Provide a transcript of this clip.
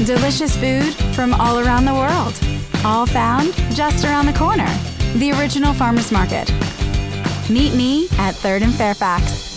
Delicious food from all around the world. All found just around the corner. The Original Farmers Market. Meet me at 3rd and Fairfax.